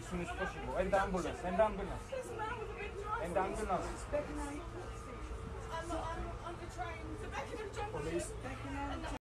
soon as possible. And the ambulance. And the ambulance. This man was a bit drunk. And the ambulance. I'm on the train to Beckenham Junction. Police. And